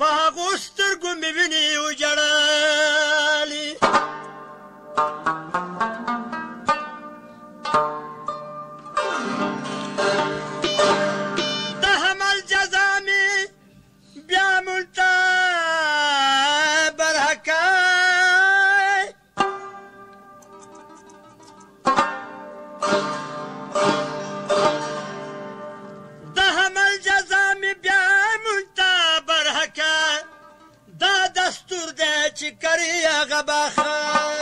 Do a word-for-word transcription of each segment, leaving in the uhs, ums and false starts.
په هغو سترګو مې وینې وژړلې د حمل جزا مې بیا ملته برحکای د حمل جزا مې بیا ملته برحکای دا دستور دی چې کري هغه بخای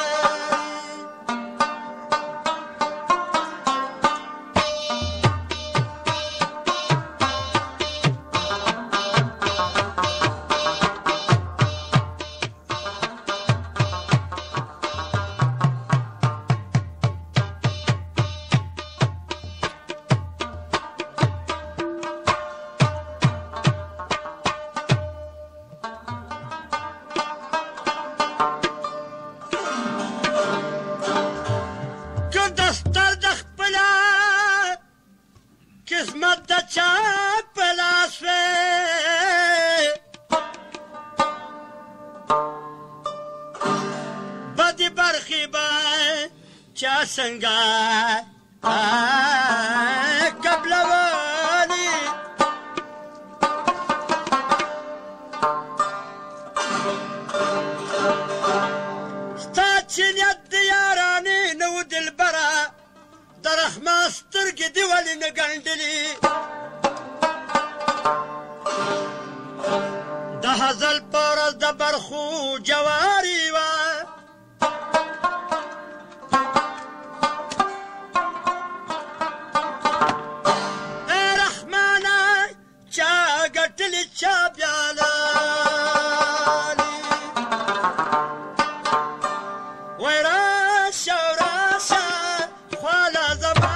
قسمت د چا په لاس وې بدې برخې به چا څنګه قبلولې ستا چې نیت د یارانې نه و دلبره د رحمان سترګې دې ولې نه ګنډلې د هزل په ورځ د برخو جواري وه ای رحمانه چا ګټلې چا بیالالې وای راشه راشه خواله زما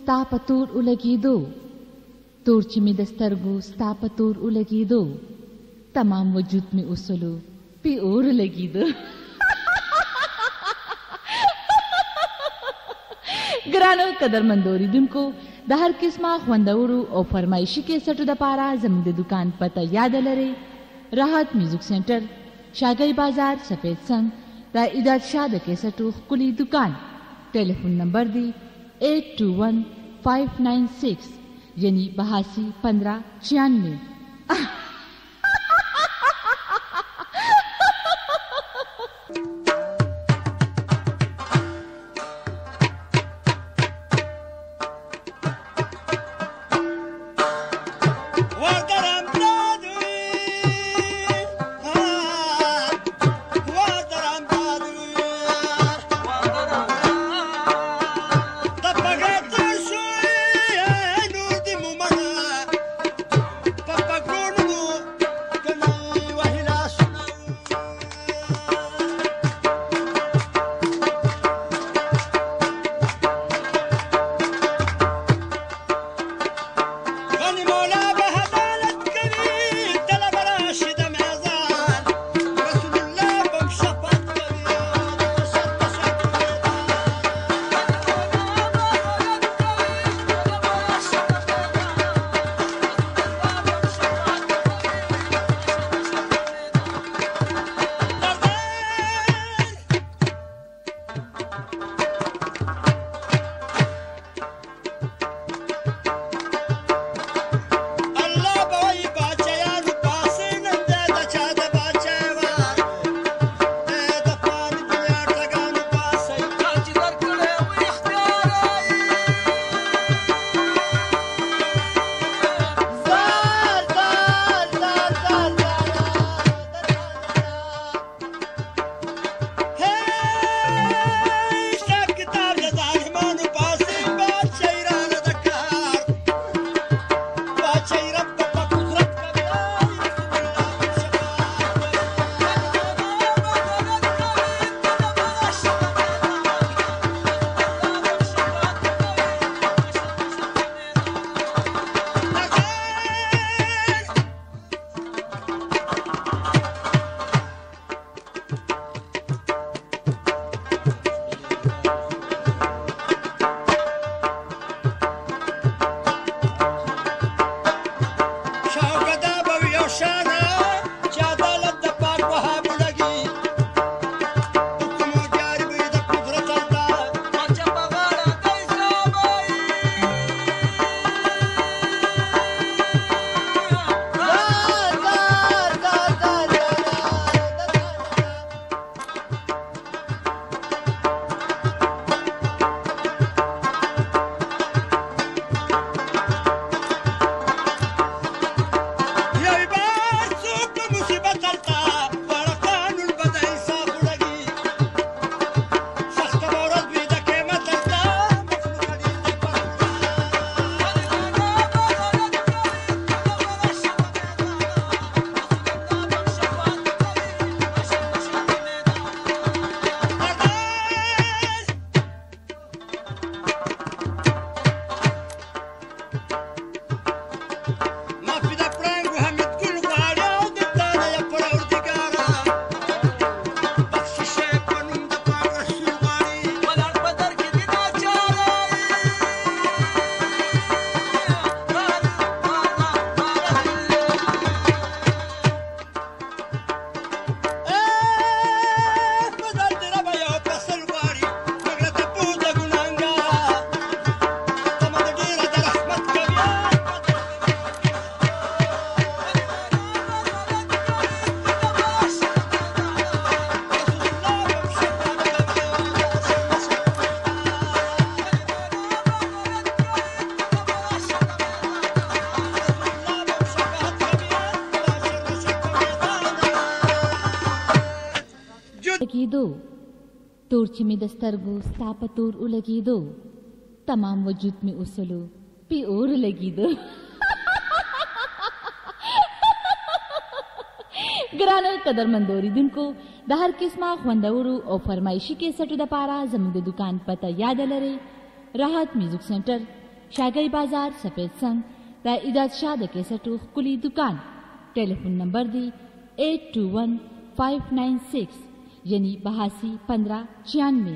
ستا په تور ولګېدو تور چې مې د سترګو ستا په تور ولګېدو تمام وجود مې اوسلو پې اور لګېدو. ګرانو قدرمندو اوریدونکو د هر قسمه خوندورو او فرمایشي کیسټو دپاره زموږ د دکان پته یاد لرئ. راحت میوزیک سینټر، شاګی بازار، سفید سنگ، د ایجاد شاه د کیسټو ښکلي دکان. ټلیفون نمبر دی ایٹ ٹو ون فائیو نائن سکس یعنی بہاسی پندرہ چھیانوے. لګېدو تور چې مې د سترګو ستا په تور ولګېدو تمام وجود مې اوسلو پې اور لګېدو. ګرانو قدرمندو اوریدونکو د هر قسمه خوندورو او فرمایشي کیسټو دپاره زموږ د دکان پته یاد لرئ. راحت میوزیک سینټر، شاګی بازار سفید سنگ د ایجاد شاه د کیسټو خولي دکان. Telephone number दी eight two one five nine six यानी बहासी पंद्रह छियानवे.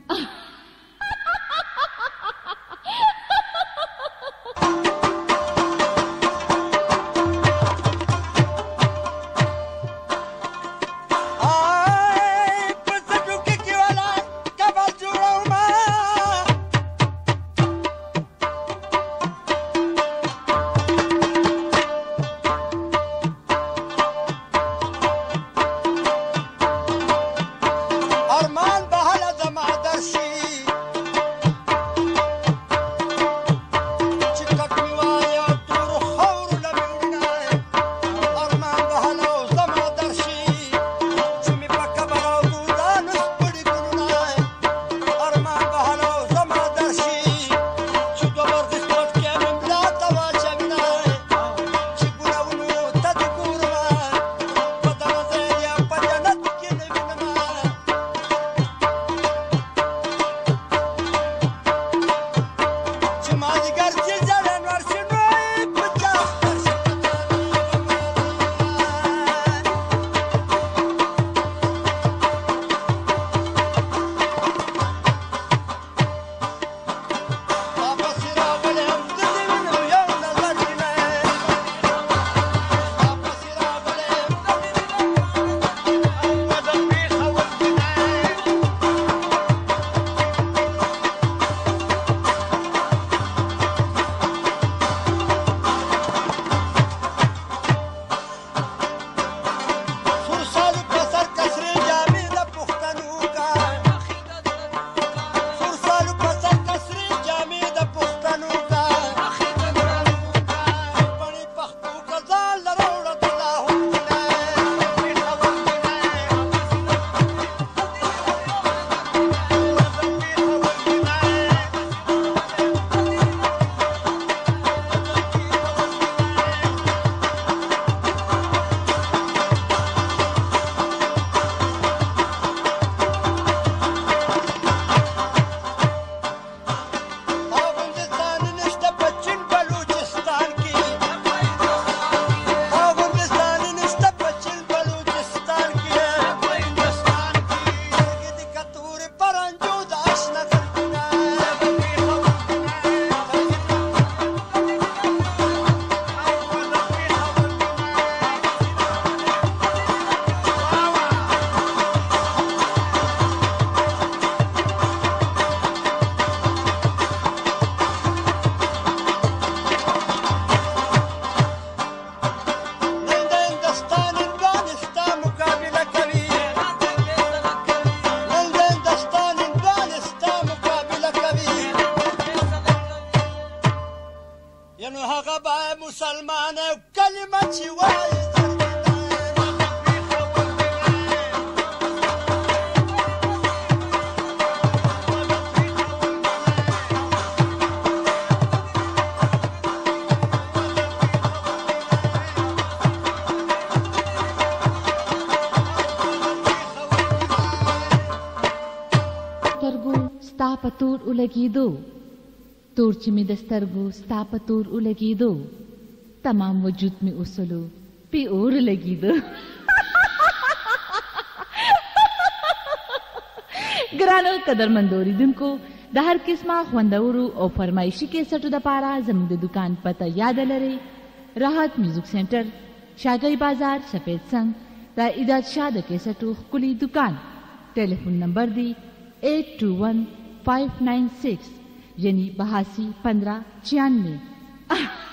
पतूर उलगीदो तोर्च में दस्तरगो स्ता पतूर उलगीदो तमाम वजूद में उसलो पी और लगीदो. ګرانو قدرمندوري دونکو د هر قسمه خوندورو او فرمایشي کیسټو د پاره زموږ د دکان پته یاد لرئ. راحت میوزیک سنټر شاګی بازار سفید سنگ د ایجاد شاه د کیسټو خولي دکان. टेलीफोन नंबर दी eight two one five nine six यानी बहासी पंद्रह छियानवे.